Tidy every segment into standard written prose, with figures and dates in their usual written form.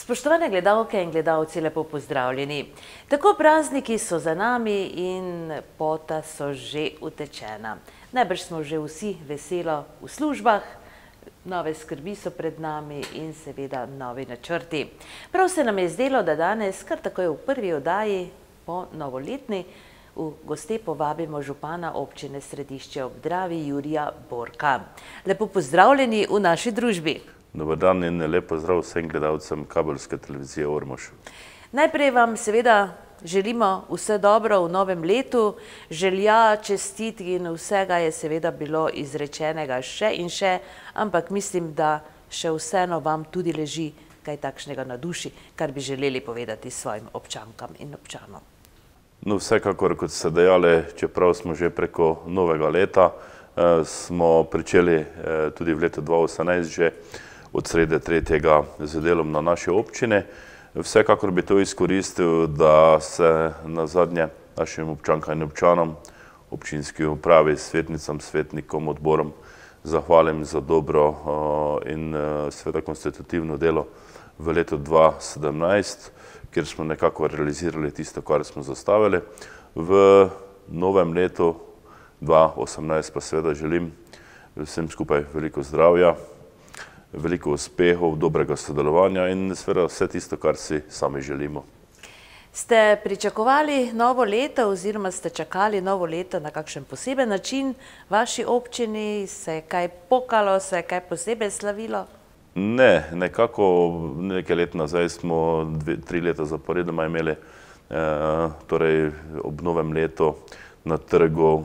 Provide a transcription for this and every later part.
Spoštovane gledalke in gledalci, lepo pozdravljeni. Tako prazniki so za nami in pota so že utečena. Najbrž smo že vsi veselo v službah, nove skrbi so pred nami in seveda novi načrti. Prav se nam je zdelo, da danes kar takoj v prvi oddaji po novoletni v goste povabimo župana občine Središče ob Dravi Jurija Borka. Lepo pozdravljeni v naši družbi. Dobar dan in lep pozdrav vsem gledalcem kabelske televizije Ormož. Najprej vam seveda želimo vse dobro v novem letu. Želja, čestitki in vsega je seveda bilo izrečenega še in še, ampak mislim, da še vseeno vam tudi leži kaj takšnega na duši, kar bi želeli povedati svojim občankam in občanom. No, vsekakor, kot ste dejali, čeprav smo že preko novega leta, smo pričeli tudi v letu 2018 že od srede 3. z delom na naši občini. Vsekakor bi to izkoristil, da se nazadnje našim občankam in občanom, občinski upravi, svetnicam, svetnikom, odborom zahvalim za dobro in seveda konstitutivno delo v letu 2017, kjer smo nekako realizirali tisto, kar smo zastavili. V novem letu 2018 pa seveda želim vsem skupaj veliko zdravja, veliko uspehov, dobrega sodelovanja in seveda vse tisto, kar si sami želimo. Ste pričakovali novo leto oziroma ste čakali novo leto na kakšen poseben način v vaši občini? Se je kaj pokalo, se je kaj posebej slavilo? Ne, nekako nekaj let nazaj smo 3 leta zaporedoma imeli torej ob novem letu na trgu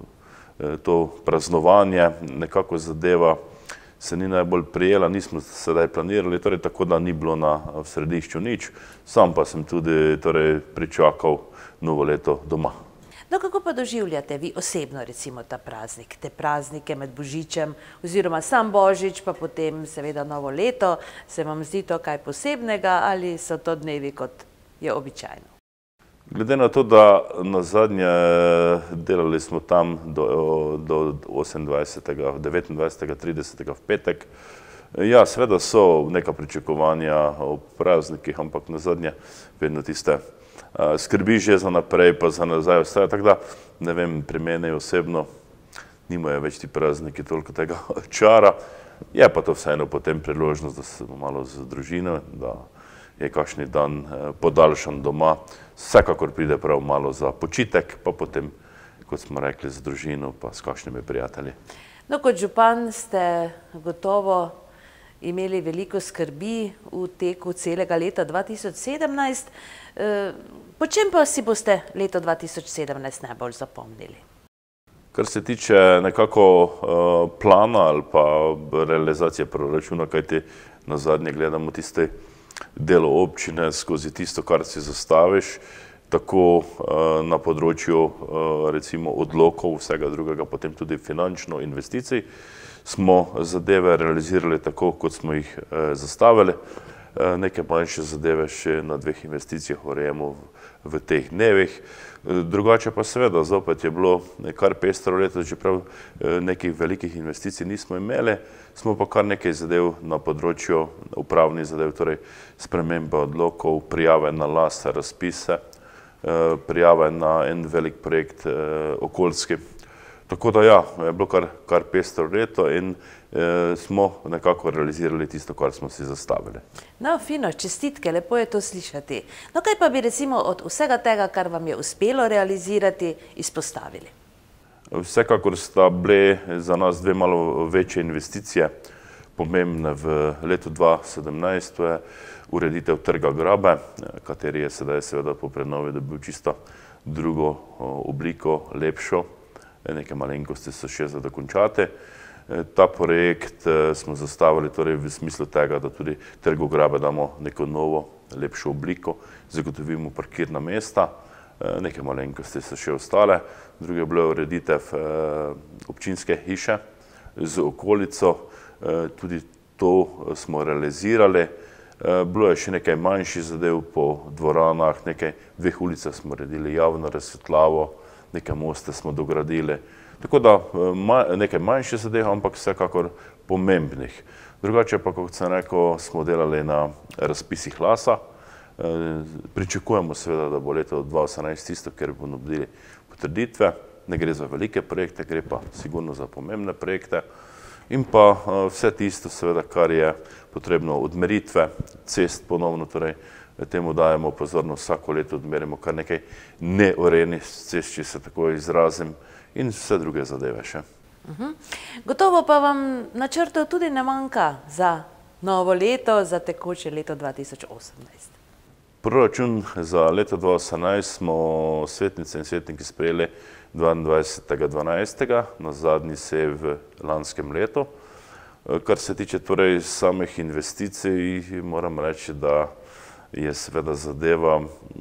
to praznovanje, nekako zadeva se ni najbolj prijela, nismo sedaj planirali, torej tako da ni bilo v Središču nič, sam pa sem tudi pričakal novo leto doma. No, kako pa doživljate vi osebno recimo ta praznik, te praznike med Božičem oziroma sam Božič, pa potem seveda novo leto, se vam zdi to kaj posebnega ali so to dnevi, kot je običajno? Glede na to, da nazadnje delali smo tam do 28., 29., 30. v petek, ja, seveda so neka pričakovanja o praznikih, ampak nazadnje vedno tiste skrbi že za naprej, pa za nazaj ostaja, tako da, ne vem, pri meni osebno nimajo več ti prazniki toliko tega čara, je pa to vseeno potem priložnost, da se malo z družino, da je kakšni dan podaljšan doma, vsekakor pride prav malo za počitek, pa potem, kot smo rekli, z družino pa s kakšnimi prijatelji. No, kot župan ste gotovo imeli veliko skrbi v teku celega leta 2017. Po čem pa si boste leto 2017 najbolj zapomnili? Kar se tiče nekako plana ali pa realizacije proračuna, kajti nazadnje gledamo tiste delo občine skozi tisto, kar si zastaviš, tako na področju recimo odlokov, vsega drugega, potem tudi finančno investicij, smo zadeve realizirali tako, kot smo jih zastavili. Neke manjše zadeve še na 2 investicijah urejamo v teh dnevih. Drugače pa seveda, zopet je bilo kar pestro leto, čeprav nekih velikih investicij nismo imeli, smo pa kar nekaj zadev na področju upravnih zadev, torej spremembe odlokov, prijave na lase, razpise, prijave na en velik projekt okoljski. Tako da ja, je bilo kar pestro leto in smo nekako realizirali tisto, kar smo si zastavili. No, fino, čestitke, lepo je to slišati. No, kaj pa bi recimo od vsega tega, kar vam je uspelo realizirati, izpostavili? Vsekakor sta bile za nas 2 malo večje investicije, pomembne v letu 2017, to je ureditev trga Grabe, kateri je sedaj seveda po prenovi dobil čisto drugo obliko, lepšo, neke malenkosti so še za dokončati. Ta projekt smo zastavili torej v smislu tega, da tudi trgu Grabe damo neko novo, lepšo obliko, zagotovimo parkirna mesta, neke malenkosti so še ostale. Druga je bila ureditev občinske hiše z okolico, tudi to smo realizirali. Bilo je še nekaj manjših zadev po dvoranah, nekaj 2 ulicah smo uredili javno razsvetljavo, nekaj moste smo dogradili. Tako da nekaj manjših zadev, ampak vsekakor pomembnih. Drugače pa, kot sem rekel, smo delali na razpisih LAS-a. Pričakujemo seveda, da bo leto 2018 tisto, ker bomo dobili potrditve. Ne gre za velike projekte, gre pa sigurno za pomembne projekte. In pa vse tisto seveda, kar je potrebno odmeritve, cest ponovno, torej temu dajemo pozornost, vsako leto odmerimo kar nekaj neurejenih cest, če se tako izrazim, in vse druge zadeve še. Gotovo pa vam načrtov tudi ne manjka za novo leto, za tekoče leto 2018. Proračun za leto 2018 smo svetnice in svetniki sprejeli 22.12. na zadnji seji v lanskem letu. Kar se tiče torej samih investicij, moram reči, da je seveda zadeva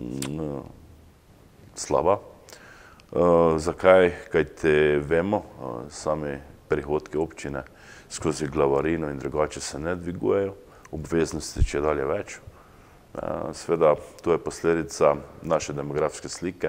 slaba. Zakaj? Kajti vemo, sami prihodki občine skozi glavarino in drugače se ne dvigujejo, obveznosti čedalje več. Seveda, to je posledica naše demografske slike.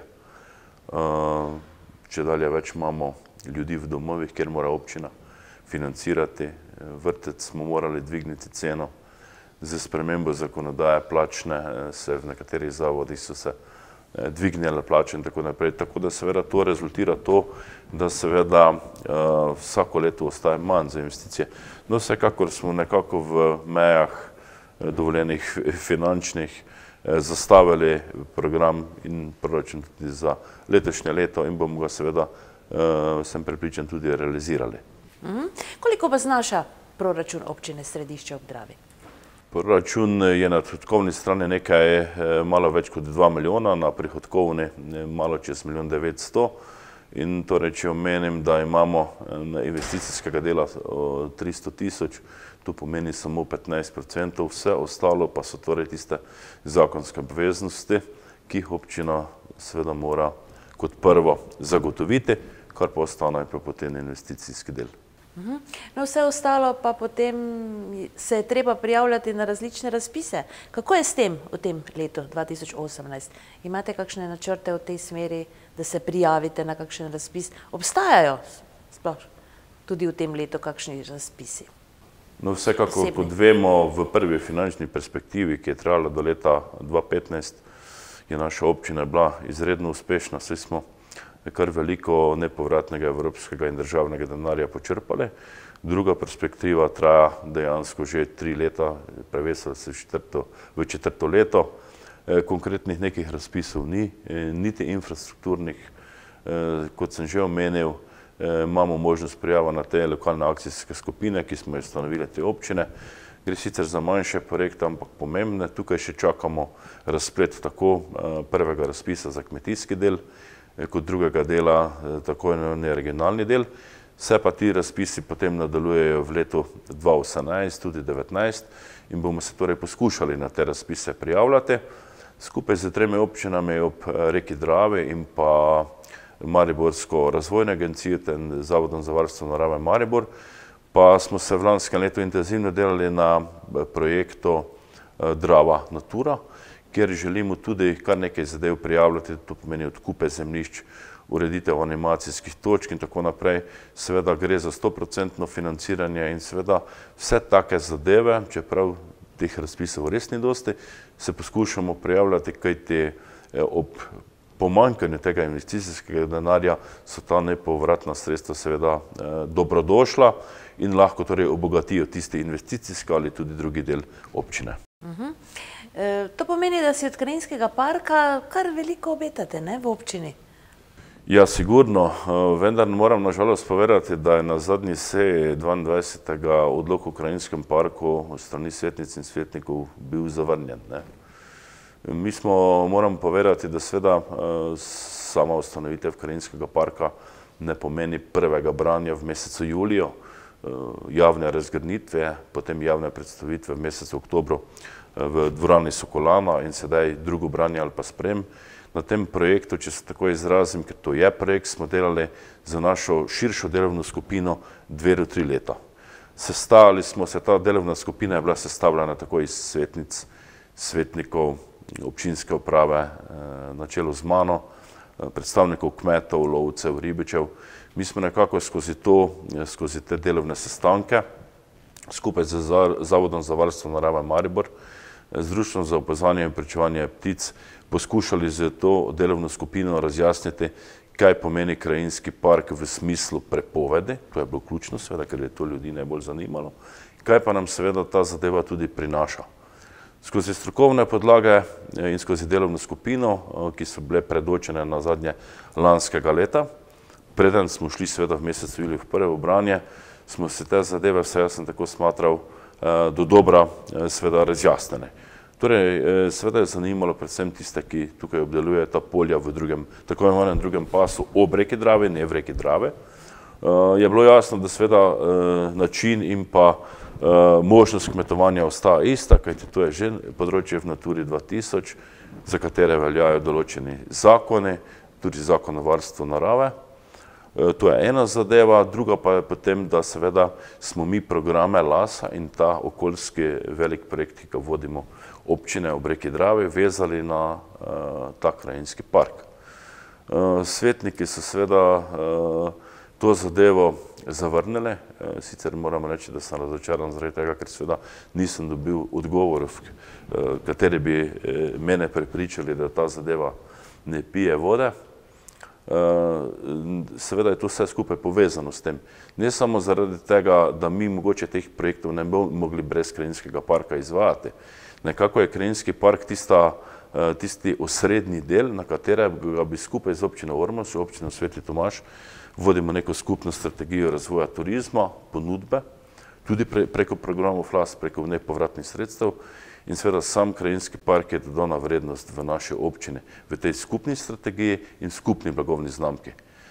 Čedalje več imamo ljudi v domovih, kjer mora občina financirati. Vrtec smo morali dvigniti ceno. Z spremembo zakonodaje plačne se v nekaterih zavodih so se dvignile plače in tako naprej. Tako da seveda to rezultira to, da seveda vsako leto ostaje manj za investicije. No, vsekakor smo nekako v mejah dovoljenih finančnih zastavili program in proračun tudi za letošnje leto in bomo ga seveda, sem prepričan, tudi realizirali. Koliko pa znaša proračun občine Središče ob Dravi? Proračun je na odhodkovni strani nekaj malo več kot 2 milijona, na prihodkovni malo čez 1.900.000. In torej, če omenim, da imamo investicijskega dela 300.000, to pomeni samo 15%, vse ostalo pa so torej tiste zakonske obveznosti, ki jih občina seveda mora kot prvo zagotoviti, kar pa ostane pa potem investicijski del. No, vse ostalo pa potem se je treba prijavljati na različne razpise. Kako je s tem v tem letu 2018? Imate kakšne načrte v tej smeri, da se prijavite na kakšen razpis? Obstajajo sploh tudi v tem letu kakšni razpisi? No, vsekako, kot vemo, v prvi finančni perspektivi, ki je trajala do leta 2015, je naša občina bila izredno uspešna, saj smo kar veliko nepovratnega evropskega in državnega denarja počrpali. Druga perspektiva traja dejansko že 3 leta, prevesila se v četrto leto. Konkretnih nekih razpisov ni, niti infrastrukturnih. Kot sem že omenil, imamo možnost prijava na te lokalne akcijske skupine, ki smo jo ustanovili te občine. Gre sicer za manjše projekte, ampak pomembne. Tukaj še čakamo razplet tako prvega razpisa za kmetijski del, kot drugega dela, tako imenovani regionalni del. Vse pa ti razpisi potem nadaljujejo v letu 2018, tudi 2019 in bomo se torej poskušali na te razpise prijavljati. Skupaj z 3 občinami ob reki Dravi in pa Mariborsko razvojno agencijo in Zavodom za varstvo narave Maribor, pa smo se v lanskem letu intenzivno delali na projektu Drava Natura, kjer želimo tudi kar nekaj zadev prijavljati, to pomeni odkupe zemljišč, ureditev animacijskih točk in tako naprej. Seveda gre za 100% financiranje in seveda vse take zadeve, čeprav teh razpisov res ni dosti, se poskušamo prijavljati, kajti ob pomanjkanju tega investicijskega denarja so ta nepovratna sredstva seveda dobrodošla in lahko torej obogatijo tisti investicijski ali tudi drugi del občine. To pomeni, da si od Krajinskega parka kar veliko obetate, ne, v občini? Ja, sigurno, vendar moram nažalost povedati, da je na zadnji seji 22. odlok o Krajinskem parku od strani svetnic in svetnikov bil zavrnjen. Mi smo, moram povedati, da seveda sama ustanovitev Krajinskega parka ne pomeni prvega branja v mesecu juliju, javne razgrnitve, potem javne predstavitve v mesecu oktobru v dvorani Sokolana in sedaj drugo branje ali pa sprejem. Na tem projektu, če se tako izrazim, ker to je projekt, smo delali za našo širšo delovno skupino 2 do 3 leta. Sestali smo se, ta delovna skupina je bila sestavljena tako iz svetnic, svetnikov, občinske uprave, na čelu z mano, predstavnikov kmetov, lovcev, ribičev. Mi smo nekako skozi te delovne sestanke skupaj z Zavodom za varstvo narave Maribor, z Društvom za opazovanje in preprečevanje ptic, poskušali z to delovno skupino razjasniti, kaj pomeni krajinski park v smislu prepovedi, to je bilo ključno seveda, ker je to ljudi najbolj zanimalo, kaj pa nam seveda ta zadeva tudi prinaša. Skozi strokovne podlage in skozi delovno skupino, ki so bile predočene na zadnje lanskega leta, preden smo šli seveda v mesecu juliju v prvo branje, smo se te zadeve, vse jaz sem tako smatral, do dobra seveda razjasnene. Torej, seveda je zanimalo predvsem tiste, ki tukaj obdelujejo ta polja v drugem, tako imenovanem drugem pasu ob reki Drave, ne v reki Drave. Je bilo jasno, da seveda način in pa možnost kmetovanja ostaja ista, kajti to je že področje v Naturi 2000, za katere veljajo določeni zakoni, tudi zakon o varstvu narave. To je ena zadeva, druga pa je potem, da seveda smo mi programe LAS-a in ta okoljski velik projekt, ki ga vodimo občine ob reki Dravi, vezali na ta krajinski park. Svetniki so seveda to zadevo zavrnili, sicer moram reči, da sem razočaran zaradi tega, ker seveda nisem dobil odgovorov, kateri bi mene prepričali, da ta zadeva ne pije vode. Seveda je to vse skupaj povezano s tem. Ne samo zaradi tega, da mi mogoče teh projektov ne bomo mogli brez krajinskega parka izvajati. Nekako je krajinski park tisti osrednji del, na katerega bi skupaj z občino Ormož, občino Sveti Tomaž, vodimo neko skupno strategijo razvoja turizma, ponudbe, tudi preko programov LAS, preko nepovratnih sredstev. In seveda sam krajinski park je dodana vrednost v naši občini, v tej skupni strategiji in skupni blagovni znamki.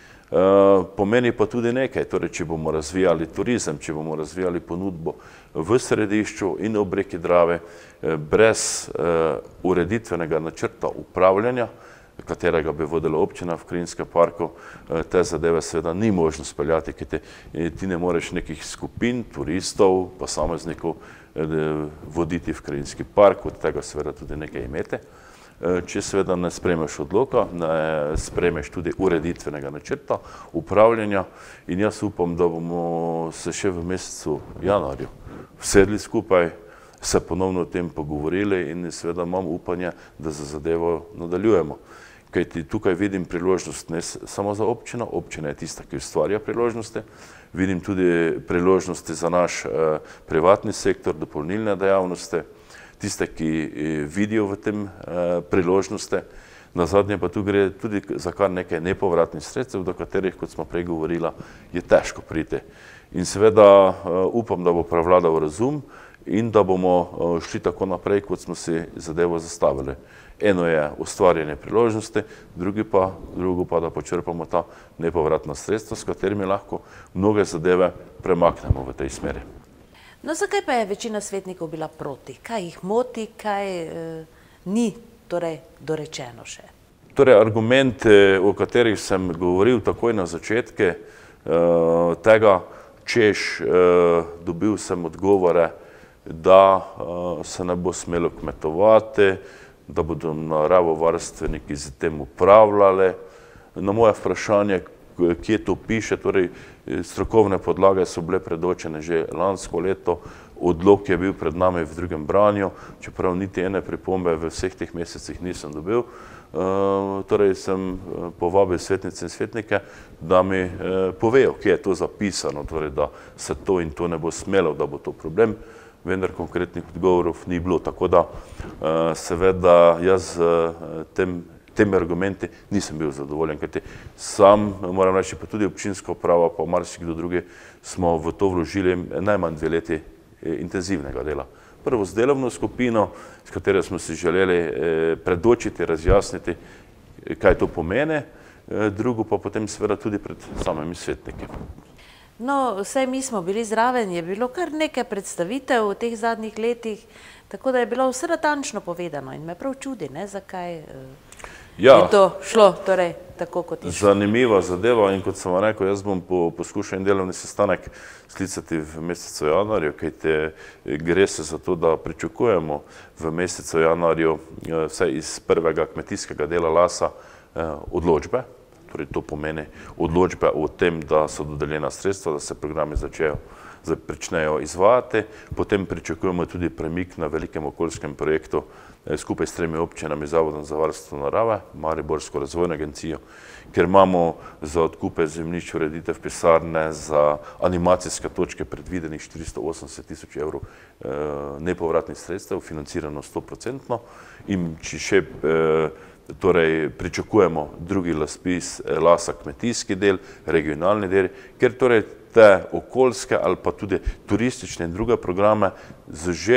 Pomeni pa tudi nekaj, torej če bomo razvijali turizem, če bomo razvijali ponudbo v središču in ob reki Drave, brez ureditvenega načrta upravljanja, katerega bi vodila občina v krajinskem parku, te zadeve seveda ni možno speljati, ker ti ne moreš nekih skupin, turistov, posameznikov voditi v krajinski park, od tega seveda tudi nekaj imeti. Če seveda ne sprejmeš odloka, ne sprejmeš tudi ureditvenega načrta, upravljanja, in jaz upam, da bomo se še v mesecu januarju vsedli skupaj, se ponovno o tem pogovorili in seveda imam upanje, da za zadevo nadaljujemo. Kajti tukaj vidim priložnost ne samo za občino, občina je tista, ki ustvarja priložnosti, vidim tudi priložnosti za naš privatni sektor, dopolnilne dejavnosti, tiste, ki vidijo v tem priložnosti. Nazadnje pa tu gre tudi za kar nekaj nepovratnih sredstev, do katerih, kot smo prej govorila, je težko priti. In seveda upam, da bo prevladal razum in da bomo šli tako naprej, kot smo si zadevo zastavili. Eno je ustvarjanje priložnosti, drugo pa, da počrpamo ta nepovratna sredstva, s katerimi lahko mnoge zadeve premaknemo v tej smeri. No, zakaj pa je večina svetnikov bila proti? Kaj jih moti, kaj ni torej dorečeno še? Torej, argumente, o katerih sem govoril takoj na začetku tega, češ dobil sem odgovore, da se ne bo smelo kmetovati, da bodo naravovarstveniki z tem upravljali. Na moje vprašanje, kje to piše, torej strokovne podlage so bile predočene že lansko leto, odlok je bil pred nami v drugem branju, čeprav niti ene pripombe v vseh teh mesecih nisem dobil. Torej sem povabil svetnice in svetnike, da mi povejo, kje je to zapisano, torej da se to in to ne bo smelo, da bo to problem, vendar konkretnih odgovorov ni bilo, tako da seveda jaz temi argumenti nisem bil zadovoljen, kajti sam, moram reči, pa tudi občinska uprava, pa marsikdo drugi, smo v to vložili najmanj 2 leti intenzivnega dela. Prvo z delovno skupino, s katero smo si želeli predočiti, razjasniti, kaj to pomeni, drugo pa potem seveda tudi pred samimi svetniki. No, vsaj mi smo bili zraven, je bilo kar nekaj predstavitev v teh zadnjih letih, tako da je bilo vse natančno povedano in me prav čudi, zakaj je to šlo torej tako, kot je šlo. Zanimiva zadeva in kot sem vam rekel, jaz bom poskušal en delovni sestanek sklicati v mesecu januarju, kajti gre se za to, da pričakujemo v mesecu januarju vsaj iz prvega kmetijskega dela LAS-a odločbe. torej to pomeni odločbe o tem, da so dodeljena sredstva, da se programi pričnejo izvajati. Potem pričakujemo tudi premik na velikem okoljskem projektu skupaj s 3 občinami, Zavodom za varstvo narave, Mariborsko razvojno agencijo, ker imamo za odkupe zemljišč, ureditev pisarne, za animacijske točke predvidenih 480 000 evrov nepovratnih sredstev, financirano 100%. In če še torej pričakujemo drugi razpis LAS-a kmetijski del, regionalni del, ker torej te okoljske ali pa tudi turistične in druge programe z že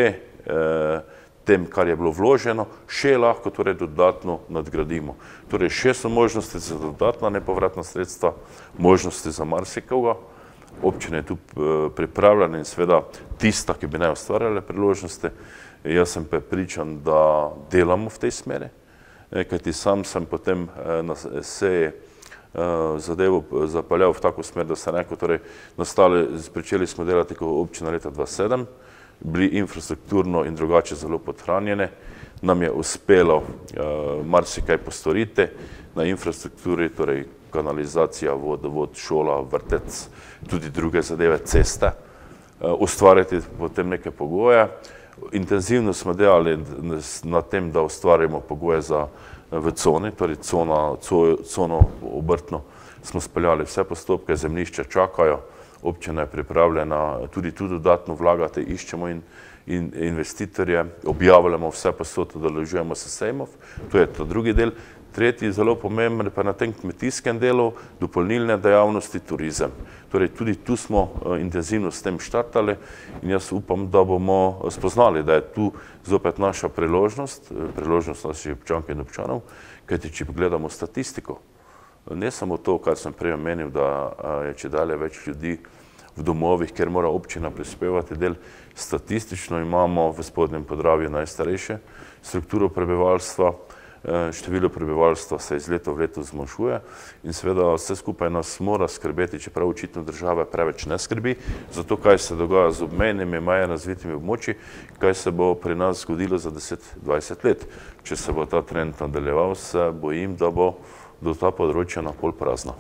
tem, kar je bilo vloženo, še lahko torej dodatno nadgradimo. Torej še so možnosti za dodatna nepovratna sredstva, možnosti za marsikoga. Občina je tu pripravljena in seveda tista, ki bi ne ustvarjala priložnosti. Jaz sem prepričan, da delamo v tej smeri, kajti sam sem potem na seji zadevo zapeljal v tako smer, da se rekel, torej pričeli smo delati kot občina leta 2007, bili infrastrukturno in drugače zelo podhranjene. Nam je uspelo marsikaj postoriti na infrastrukturi, torej kanalizacija, vodovod, šola, vrtec, tudi druge zadeve, ceste, ustvarjati potem neke pogoje. Intenzivno smo delali na tem, da ustvarjamo pogoje v coni, torej cono obrtno smo speljali vse postopke, zemljišče čakajo, občina je pripravljena tudi tu dodatno vlagati, iščemo investitorje, objavljamo vse posod, udeležujemo se sejmov, to je ta drugi del. Tretji, zelo pomemben pa na tem kmetijskem delu, dopolnilne dejavnosti, turizem. Torej tudi tu smo intenzivno s tem štartali in jaz upam, da bomo spoznali, da je tu zopet naša priložnost naših občank in občanov, kajti če gledamo statistiko, ne samo to, kar sem prej omenil, da je čedalje več ljudi v domovih, kjer mora občina prispevati del, statistično imamo v Spodnjem Podravju najstarejše strukturo prebivalstva, število prebivalstva se iz leta v leto zmanjšuje in seveda vse skupaj nas mora skrbeti, čeprav očitno država preveč ne skrbi, zato kaj se dogaja z obmejnimi, manj razvitimi območji, kaj se bo pri nas zgodilo za 10-20 let. Če se bo ta trend nadaljeval, se bojim, da bo do ta področja napol prazna.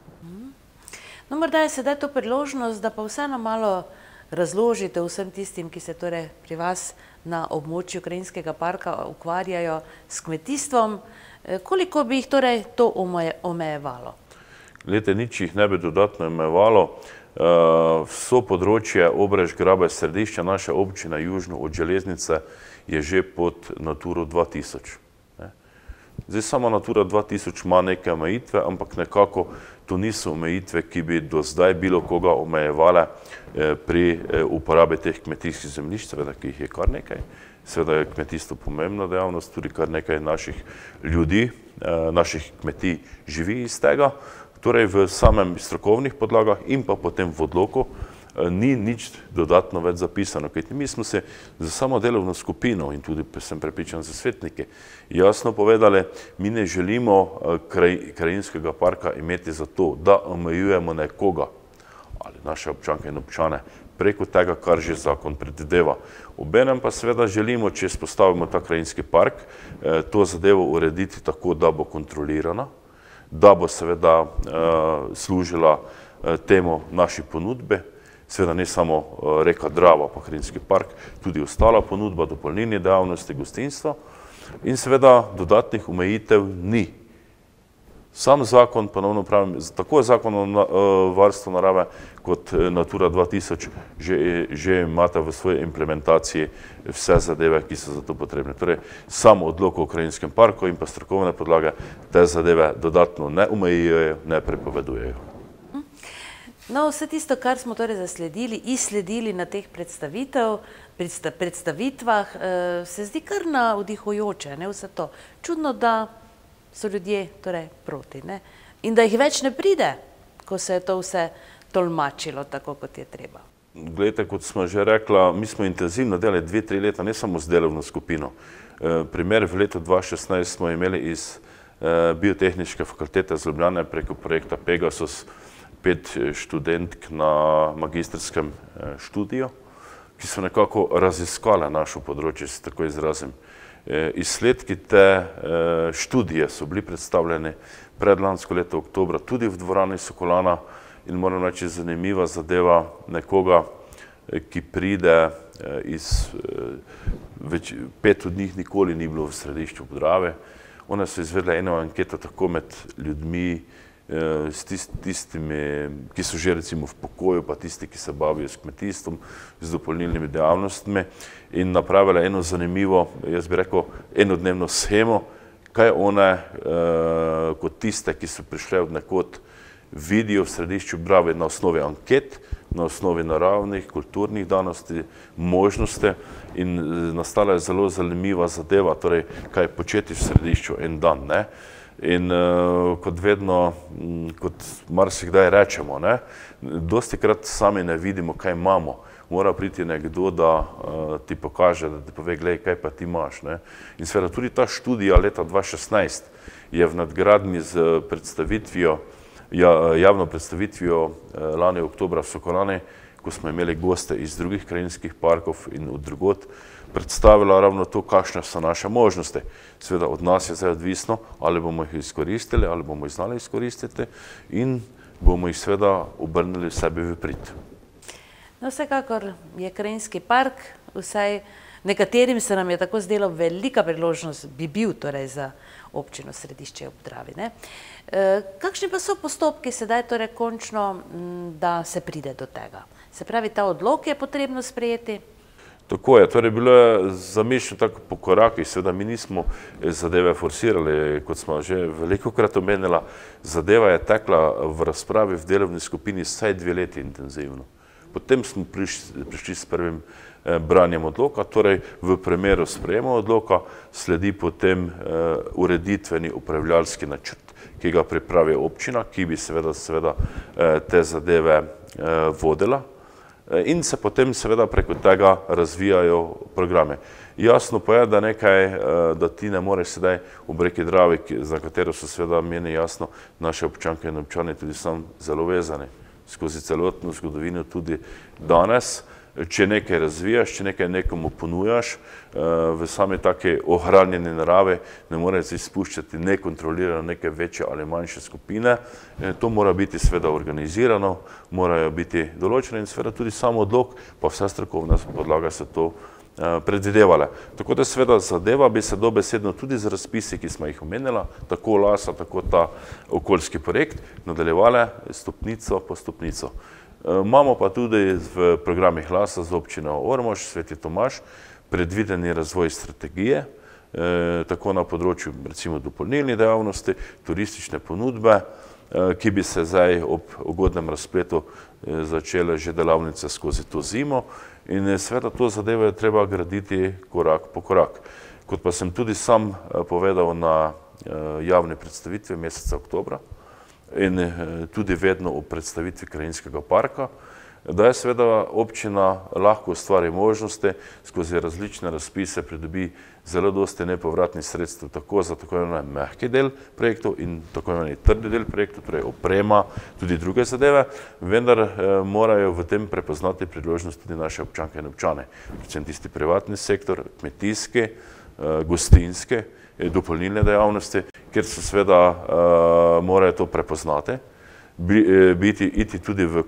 No, morda je sedaj to priložnost, da pa vseeno malo razložite vsem tistim, ki se torej pri vas na območju Krajinskega parka ukvarjajo s kmetijstvom, koliko bi jih torej to omejevalo? Glejte, nič jih ne bi dodatno omejevalo. Vso področje Obrež, Grabe, središča naše občine južno od železnice je že pod Naturo 2000. Zdaj samo Natura 2000 ima neke omejitve, ampak nekako to niso omejitve, ki bi do zdaj bilo koga omejevale pri uporabi teh kmetijskih zemljišč, seveda, ki jih je kar nekaj. Seveda je kmetijstvo pomembna dejavnost, tudi kar nekaj naših ljudi, naših kmetij živi iz tega. Torej v samem strokovnih podlagah in pa potem v odloku ni nič dodatno več zapisano, kajti mi smo se za samo delovno skupino in tudi sem prepričan za svetnike jasno povedali, mi ne želimo Krajinskega parka imeti za to, da omejujemo nekoga ali naše občanke in občane preko tega, kar že zakon predvideva. Obenem pa seveda želimo, če vzpostavimo ta Krajinski park, to zadevo urediti tako, da bo kontrolirana, da bo seveda služila temu naši ponudbe, seveda ne samo reka Drava pa Krajinski park, tudi ostala ponudba, dopolnilne dejavnosti, gostinstvo in seveda dodatnih omejitev ni. Sam zakon, ponovno pravim, tako zakon o varstvu narave kot Natura 2000 že imate v svoji implementaciji vse zadeve, ki so za to potrebne. Torej, sam odlok o Krajinskem parku in pa strokovne podlage te zadeve dodatno ne omejujejo, ne prepovedujejo. No, vse tisto, kar smo torej izsledili na teh predstavitvah, se zdi kar navdihujoče, vse to. Čudno, da so ljudje torej proti, in da jih več ne pride, ko se je to vse tolmačilo tako, kot je treba. Glejte, kot smo že rekla, mi smo intenzivno delali 2-3 leta, ne samo z delovno skupino. Primer, v letu 2016 smo imeli iz Biotehniške fakultete z Ljubljane preko projekta Pegasus 5 študentk na magistrskem študiju, ki so nekako raziskale našo področje, se tako izrazim. Izsledki te študije so bili predstavljeni predlansko leto oktobra tudi v dvorani Sokolana in moram reči zanimiva zadeva nekoga, ki pride iz 5 od njih nikoli ni bilo v središču Drave. One so izvedle eno anketo tako med ljudmi, s tistimi, ki so že recimo v pokoju, pa tisti, ki se bavijo s kmetijstvom, z dopolnilnimi dejavnostmi in napravila eno zanimivo, jaz bi rekel, enodnevno shemo, kaj one kot tiste, ki so prišle od nekod, vidijo v središču Drave na osnovi anket, na osnovi naravnih, kulturnih danosti, možnosti in nastala je zelo zanimiva zadeva, torej kaj početi v središču en dan, ne. In kot vedno, kot marsikdaj rečemo, ne, dostikrat sami ne vidimo, kaj imamo. Mora priti nekdo, da ti pokaže, da ti pove, glej, kaj pa ti imaš, ne. In seveda tudi ta študija leta 2016 je v nadgradnji z predstavitvijo, javno predstavitvijo lani oktobra v Sokolani, ko smo imeli goste iz drugih krajinskih parkov in od drugod, predstavila ravno to, kakšne so naše možnosti. Seveda od nas je zdaj odvisno, ali bomo jih izkoristili, ali bomo jih znali izkoristiti in bomo jih seveda obrnili sebi v prid. No, vsekakor je krajinski park, vsaj nekaterim se nam je tako zdelo velika priložnost, bi bil torej za občino Središče ob Dravi, ne. Kakšni pa so postopki sedaj torej končno, da se pride do tega? Se pravi, ta odlok je potrebno sprejeti? Tako je, torej bilo je zamišljeno tako po korakih, seveda mi nismo zadeve forsirali, kot smo že velikokrat omenila, zadeva je tekla v razpravi v delovni skupini vsaj 2 leti intenzivno. Potem smo prišli s prvim branjem odloka, torej v primeru sprejema odloka sledi potem ureditveni upravljalski načrt, ki ga pripravi občina, ki bi seveda te zadeve vodila. In se potem seveda preko tega razvijajo programe. Jasno pa je, da nekaj, da ti ne moreš sedaj ob reki Dravi, za katero so seveda meni jasno naše občanke in občani tudi sam zelo vezani skozi celotno zgodovino tudi danes. Če nekaj razvijaš, če nekaj nekomu ponujaš, v sami take ohranjeni narave ne moreš izpuščati nekontrolirano neke večje ali manjše skupine. To mora biti seveda organizirano, morajo biti določene in seveda tudi sam odlok, pa vsa strokovna podlaga so to predvidevale. Tako da seveda zadeva bi se dobesedno tudi z razpisi, ki smo jih omenila, tako LAS-a, tako ta okoljski projekt, nadaljevale stopnico po stopnico. Imamo pa tudi v programih LAS-a z občino Ormož, Sveti Tomaž, predvideni razvoj strategije, tako na področju recimo dopolnilnih dejavnosti, turistične ponudbe, ki bi se zdaj ob ugodnem razpletu začele že delavnice skozi to zimo in seveda to zadevo je treba graditi korak po korak. Kot pa sem tudi sam povedal na javni predstavitvi meseca oktobra in tudi vedno v predstavitvi krajinskega parka, da je seveda občina lahko ustvari možnosti, skozi različne razpise pridobi zelo dosti nepovratnih sredstev, tako za tako imenovani mehki del projektov in tako imenovani trdi del projektov, torej oprema, tudi druge zadeve, vendar morajo v tem prepoznati priložnost tudi naše občanke in občane, predvsem tisti privatni sektor, kmetijski, gostinski, dopolnilne dejavnosti, kjer se seveda morajo to prepoznati, iti tudi v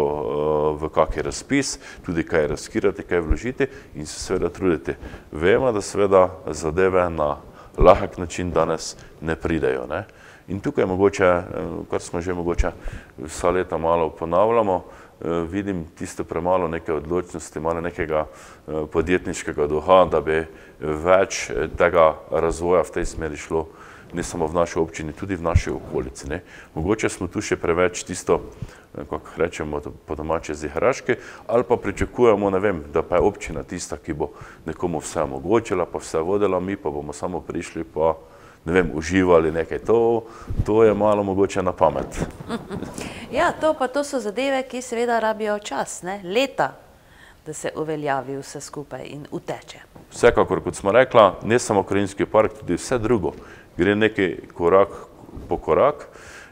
kaki razpis, tudi kaj razkirati, kaj vložiti in se seveda truditi. Vemo, da seveda zadeve na lahek način danes ne pridejo, ne. In tukaj mogoče, kar smo že mogoče vsa leta malo ponavljamo, vidim tisto premalo neke odločnosti, malo nekega podjetniškega duha, da bi več tega razvoja v tej smeri šlo, ne samo v naši občini, tudi v naši okolici, ne. Mogoče smo tu še preveč tisto, kako rečemo po domače, ziharaški, ali pa pričakujemo, ne vem, da pa je občina tista, ki bo nekomu vse omogočila, pa vse vodila, mi pa bomo samo prišli pa, ne vem, uživali nekaj. To je malo mogoče na pamet. Ja, to so zadeve, ki seveda rabijo čas, ne, leta, da se uveljavi vse skupaj in uteče. Vsekakor, kot smo rekla, ne samo krajinski park, tudi vse drugo. Gre nekaj korak po korak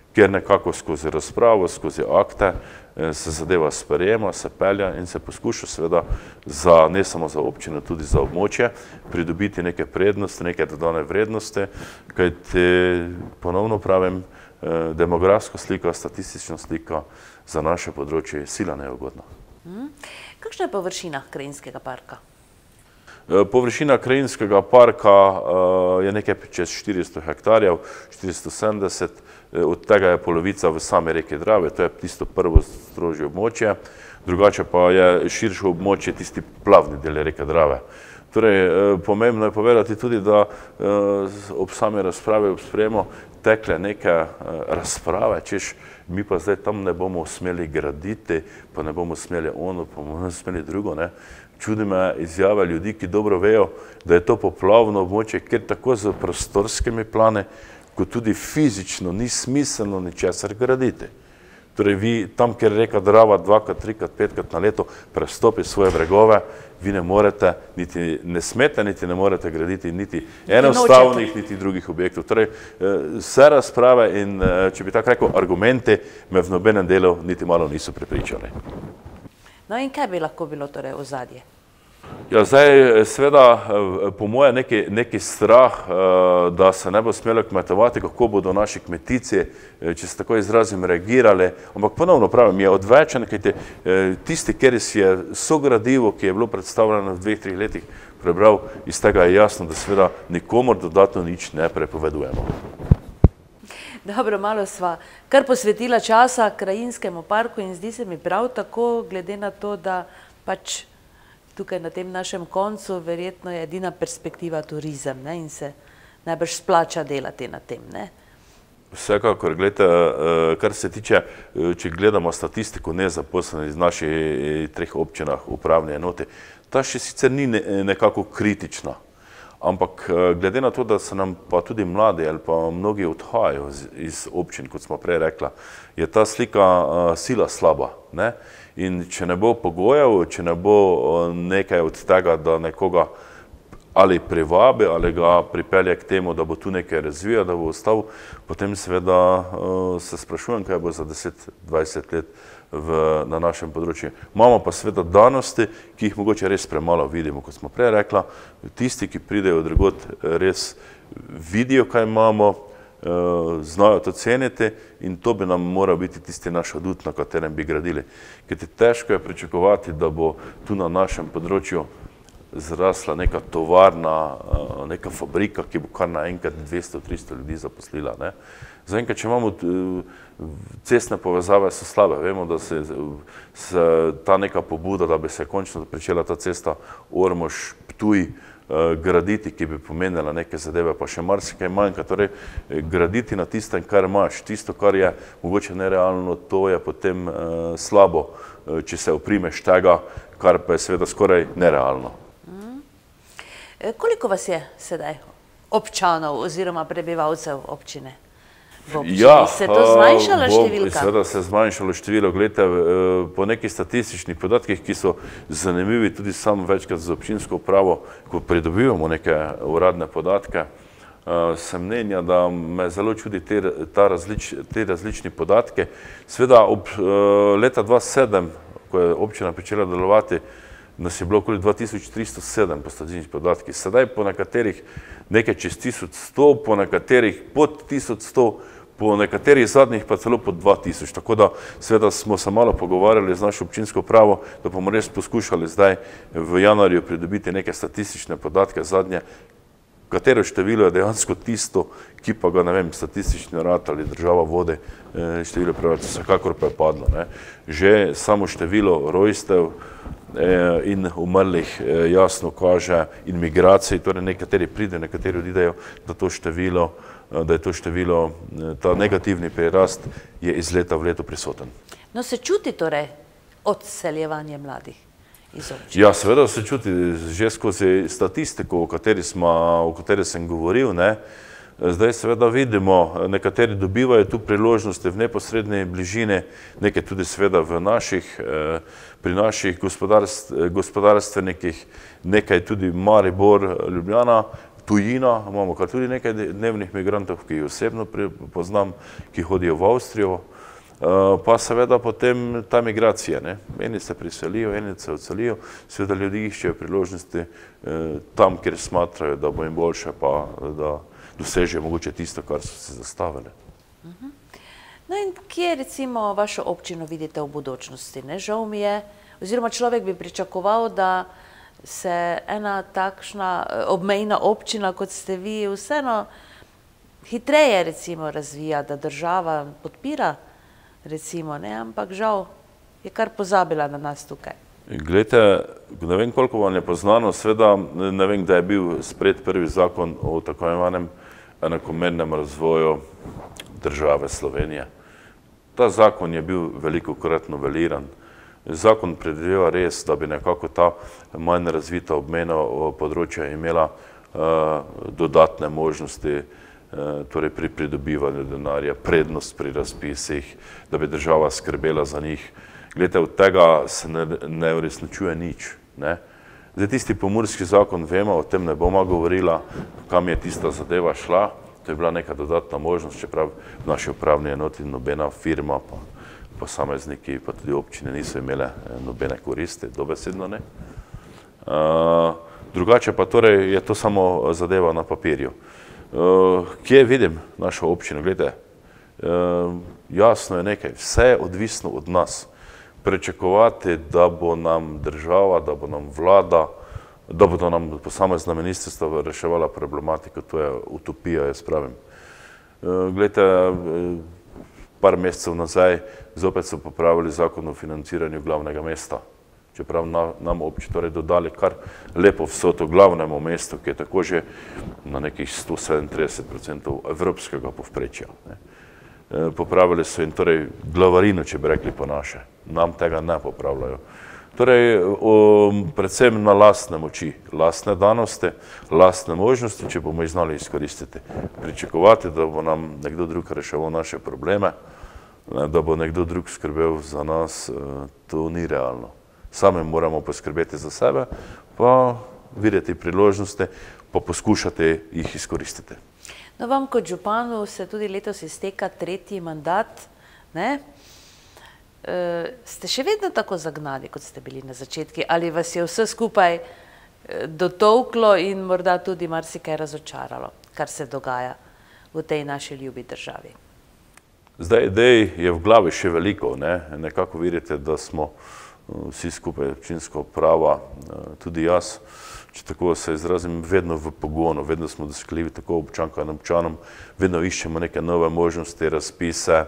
kjer nekako skozi razpravo, skozi akte se zadeva sprejema, se pelja in se poskuša seveda ne samo za občino, tudi za območje pridobiti neke prednosti, neke dodane vrednosti, kajti ponovno pravim, demografska slika, statistična slika za naše področje je sila neugodna. Kakšna je površina Krajinskega parka? Površina Krajinskega parka je nekaj čez 400 hektarjev, 470, od tega je polovica v sami reki Drave, to je tisto prvo strožje območje, drugače pa je širše območje tisti plavni del reke Drave. Torej, pomembno je povedati tudi, da ob sami razpravi, ob sprejemu tekle neke razprave, češ mi pa zdaj tam ne bomo smeli graditi, pa ne bomo smeli ono, pa bomo smeli drugo, ne. Čudi me izjave ljudi, ki dobro vejo, da je to poplavno območje, kjer tako z prostorskimi plani, kot tudi fizično ni smiselno ničesar graditi. Torej, vi tam, kjer reka Drava 2-krat, 3-krat, 5-krat na leto prestopi svoje bregove, vi ne morete, niti ne smete, niti ne morete graditi niti enostavnih, niti drugih objektov. Torej, vse razprave in, če bi tako rekel, argumente me v nobenem delu niti malo niso prepričali. No in kaj bi lahko bilo torej ozadje? Ja, zdaj seveda po moje neki strah, da se ne bo smelo kmetovati, kako bodo naši kmetici, če se tako izrazim, reagirali, ampak ponovno pravim, je odvečen, kajti tisti, kjer si je sogradivo, ki je bilo predstavljeno v 2-3 letih, prebral, iz tega je jasno, da seveda nikomor dodatno nič ne prepovedujemo. Dobro, malo sva kar posvetila časa Krajinskemu parku in zdi se mi prav tako, glede na to, da pač tukaj na tem našem koncu verjetno je edina perspektiva turizem, ne, in se najbrž splača delati na tem, ne? Vsekakor, gledajte, kar se tiče, če gledamo statistiko nezaposlenih iz naših 3 občinah upravne enote, ta še sicer ni nekako kritična. Ampak glede na to, da se nam pa tudi mladi ali pa mnogi odhajajo iz občin, kot smo prej rekla, je ta slika sila slaba, ne? In če ne bo pogojev, če ne bo nekaj od tega, da nekoga ali privabi, ali ga pripelje k temu, da bo tu nekaj razvijal, da bo ostal, potem seveda se sprašujem, kaj bo za 10-20 let na našem področju. Imamo pa seveda danosti, ki jih mogoče res premalo vidimo, kot smo prej rekla. Tisti, ki pridejo drugod, res vidijo, kaj imamo, znajo to ceniti in to bi nam moral biti tisti naš adut, na katerem bi gradili. Ker težko je pričakovati, da bo tu na našem področju zrasla neka tovarna, neka fabrika, ki bo kar naenkrat 200-300 ljudi zaposlila, ne. Zaenkrat, če imamo cestne povezave, so slabe. Vemo, da se ta neka pobuda, da bi se končno pričela ta cesta Ormož-Ptuj graditi, ki bi pomenila neke zadeve, pa še marsikaj manjka. Torej, graditi na tistem, kar imaš, tisto, kar je mogoče nerealno, to je potem slabo, če se oprimeš tega, kar pa je seveda skoraj nerealno. Koliko vas je sedaj občanov oziroma prebivalcev občine? Ja, se je to zmanjšala številka? Seveda se je zmanjšalo število. Glejte, po nekih statističnih podatkih, ki so zanimivi tudi sam večkrat z občinsko upravo, ko pridobivamo neke uradne podatke, sem mnenja, da me zelo čudi te različni podatke. Seveda od leta 2007, ko je občina pričela delovati, nas je bilo okoli 2307 po statističnih podatkih. Sedaj po nekaterih nekaj čez 1100, po nekaterih pod 1100, po nekaterih zadnjih pa celo pod 2000. Tako da seveda smo se malo pogovarjali z našo občinsko upravo, da bomo res poskušali zdaj v januarju pridobiti neke statistične podatke zadnje, katero število je dejansko tisto, ki pa ga, ne vem, statistični urad ali država vodi, število prebivalcev, vsekakor pa je padlo, ne. Že samo število rojstev in umrlih jasno kaže in migracij, torej nekateri pridejo, nekateri odidejo, da je to število, ta negativni prirast je iz leta v leto prisoten. No, se čuti torej odseljevanje mladih iz občine? Ja, seveda se čuti že skozi statistiko, o kateri sem govoril, ne. Zdaj seveda vidimo, nekateri dobivajo tu priložnosti v neposredni bližini, nekaj tudi seveda pri naših gospodarstvenikih, nekaj tudi Maribor, Ljubljana. tujina, imamo kar tudi nekaj dnevnih migrantov, ki jih osebno poznam, ki hodijo v Avstrijo, pa seveda potem ta migracija, ne. Eni se priselijo, eni se odselijo, seveda ljudi iščejo priložnosti tam, kjer smatrajo, da bo jim boljše, pa da dosežejo mogoče tisto, kar so si zastavili. No in kje recimo vašo občino vidite v budočnosti? Žal mi je, oziroma človek bi pričakoval, da se ena takšna obmejna občina, kot ste vi, vseeno hitreje recimo razvija, da država podpira recimo, ne, ampak žal je kar pozabila na nas tukaj. Glejte, ne vem, koliko vam je poznano, seveda ne vem, da je bil sprejet prvi zakon o tako imenovanem enakomernem razvoju države Slovenije. Ta zakon je bil velikokrat noveliran. Zakon predvideva res, da bi nekako ta manj razvita obmejna področja imela dodatne možnosti, torej pri pridobivanju denarja, prednost pri razpisih, da bi država skrbela za njih. Glede, od tega se ne uresničuje nič, ne. Zdaj, tisti pomurski zakon, vemo, o tem ne bomo govorila, kam je tista zadeva šla, to je bila neka dodatna možnost, čeprav v naši upravni enoti nobena firma, pa posamezniki, pa tudi občine niso imele nobene koristi, dobesedno ne. Drugače pa torej je to samo zadeva na papirju. Kje vidim našo občino? Glede, jasno je nekaj, vse je odvisno od nas. Pričakovati, da bo nam država, da bo nam vlada, da bodo nam posamezna ministrstva reševala problematiko, to je utopija, jaz pravim. Glejte, par mesecev nazaj zopet so popravili zakon o financiranju glavnega mesta. Čeprav nam občini torej dodali kar lepo vsoto glavnemu mestu, ki je tako že na nekih 137% evropskega povprečja. Popravili so in torej glavarino, če bi rekli po naše. Nam tega ne popravljajo. Torej, predvsem na lastne moči, lastne danosti, lastne možnosti, če bomo jih znali izkoristiti. Pričakovati, da bo nam nekdo drug reševal naše probleme, da bo nekdo drug skrbel za nas, to ni realno. Sami moramo poskrbeti za sebe, pa videti priložnosti, pa poskušati jih izkoristiti. No, vam kot županu se tudi letos izteka 3. mandat, ne? Ste še vedno tako zagnani, kot ste bili na začetku, ali vas je vse skupaj dotolklo in morda tudi marsikaj razočaralo, kar se dogaja v tej naši ljubi državi? Zdaj, idej je v glavi še veliko, ne? Nekako vidite, da smo vsi skupaj občinska uprava, tudi jaz, če tako se izrazim, vedno v pogonu, vedno smo dosegljivi tako občankam in občanom, vedno iščemo neke nove možnosti, razpise,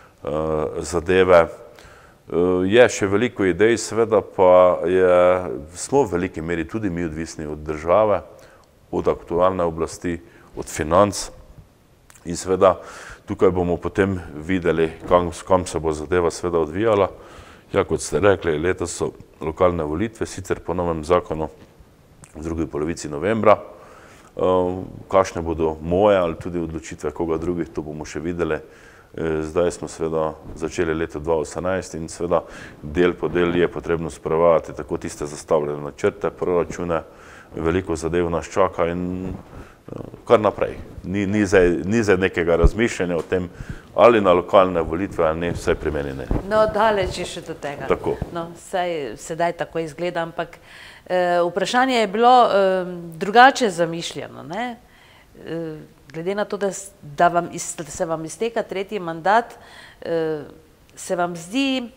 zadeve. Je še veliko idej, seveda pa smo v veliki meri tudi mi odvisni od države, od aktualne oblasti, od financ in seveda tukaj bomo potem videli, kam se bo zadeva seveda odvijala. Ja, kot ste rekli, letos so lokalne volitve, sicer po novem zakonu v drugi polovici novembra. Kakšne bodo moje ali tudi odločitve koga drugih, to bomo še videli. Zdaj smo seveda začeli leto 2018 in seveda del po del je potrebno spravljati tako tiste zastavljene načrte, proračune, veliko zadev nas čaka in kar naprej. Ni zdaj nekega razmišljanja o tem, ali na lokalne volitve ali ne, vsaj pri meni ne. No, daleč je še do tega. Tako. No, sedaj tako izgleda, ampak vprašanje je bilo drugače zamišljeno, ne? Glede na to, da se vam izteka 3. mandat, se vam zdi,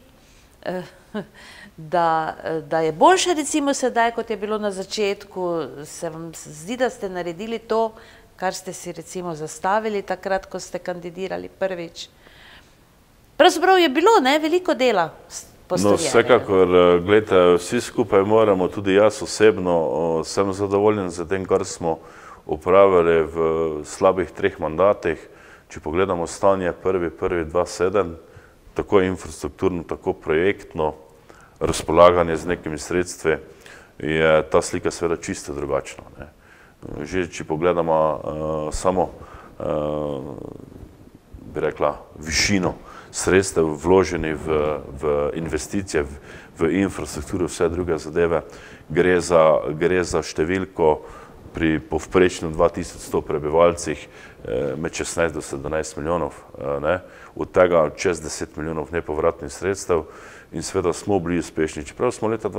da je boljše recimo sedaj, kot je bilo na začetku, se vam zdi, da ste naredili to, kar ste si recimo zastavili takrat, ko ste kandidirali prvič. Pravzaprav je bilo, ne, veliko dela postorjenega. No, vsekakor, gledajte, vsi skupaj moramo, tudi jaz osebno, sem zadovoljen za tem, kar smo upravili v slabih 3 mandatih. Če pogledamo stanje 1.1.2007, tako infrastrukturno, tako projektno, razpolaganje z nekimi sredstvi, je ta slika seveda čisto drugačna. Že če pogledamo samo, bi rekla, višino sredstev vloženi v investicije, v infrastrukturo, vse druge zadeve, gre za številko pri povprečno 2100 prebivalcih med 16 do 17 milijonov, od tega čez 10 milijonov nepovratnih sredstev in seveda smo bili uspešni. Čeprav smo leta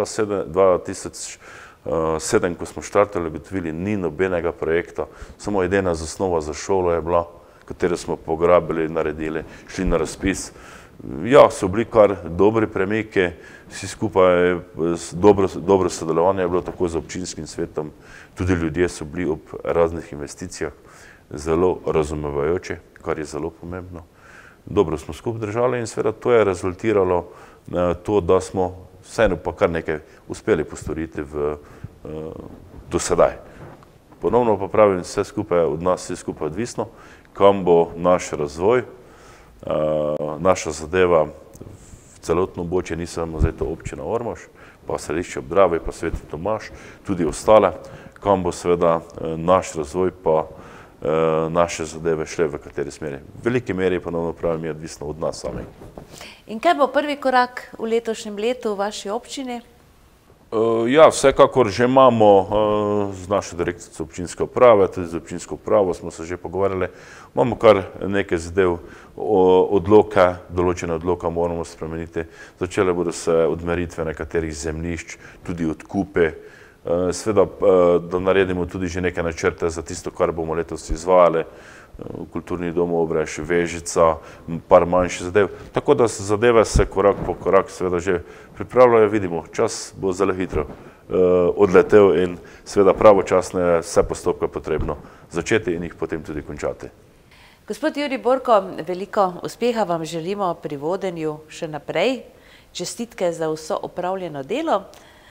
2007, ko smo štartali, ugotovili, ni nobenega projekta, samo edina zasnova za šolo je bila, katero smo pograbili, naredili, šli na razpis. Ja, so bili kar dobri premike, vsi skupaj dobro sodelovanje je bilo tako z občinskim svetom, tudi ljudje so bili ob raznih investicijah zelo razumevajoči, kar je zelo pomembno. Dobro smo skupaj držali in seveda to je rezultiralo to, da smo vseeno pa kar nekaj uspeli postoriti do sedaj. Ponovno pa pravim, vse skupaj od nas, vse skupaj odvisno, kam bo naš razvoj, naša zadeva v celotno območje, ni samo zdaj to občina Ormož, pa Središče ob Dravi, pa Sveti Tomaž, tudi ostale, kam bo seveda naš razvoj pa naše zadeve šle v kateri smeri. V veliki meri, ponovno pravim, je odvisno od nas samih. In kaj bo prvi korak v letošnjem letu v vaši občini? Ja, vsekakor že imamo z našo direktorico občinske uprave, tudi z občinsko upravo smo se že pogovarjali, imamo kar nekaj zadev, odloke, določene odloke moramo spremeniti, začele bodo se odmeritve nekaterih zemljišč, tudi odkupe, seveda, da naredimo tudi že neke načrte za tisto, kar bomo letos izvajali, kulturni dom Obrež, Vežica, par manjših zadev. Tako da zadeve se korak po korak seveda že pripravljajo, vidimo, čas bo zelo hitro odletel in seveda pravočasno je vse postopke potrebno začeti in jih potem tudi končati. Gospod Jurij Borko, veliko uspeha vam želimo pri vodenju še naprej. Čestitke za vso opravljeno delo.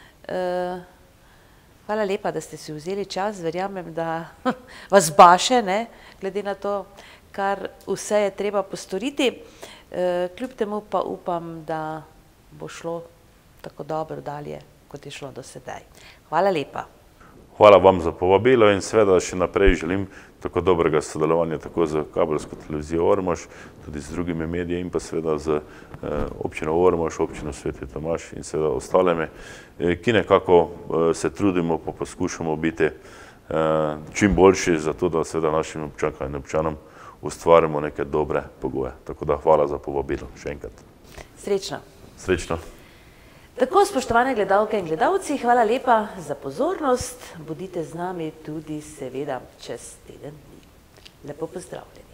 Hvala lepa, da ste si vzeli čas, verjamem, da vas baše, glede na to, kar vse je treba postoriti. Kljub temu pa upam, da bo šlo tako dobro dalje, kot je šlo do sedaj. Hvala lepa. Hvala vam za povabilo in seveda še naprej želim tako dobrega sodelovanja tako z kabelsko televizijo Ormož, tudi z drugimi mediji in pa seveda z občino Ormož, občino Sveti Tomaž in seveda ostalimi, ki nekako se trudimo pa poskušamo biti čim boljši za to, da seveda našim občankam in občanom ustvarimo neke dobre pogoje. Tako da hvala za povabilo še enkrat. Srečno. Srečno. Tako, spoštovane gledalke in gledalci, hvala lepa za pozornost. Bodite z nami tudi seveda čez teden dni. Lepo pozdravljeni.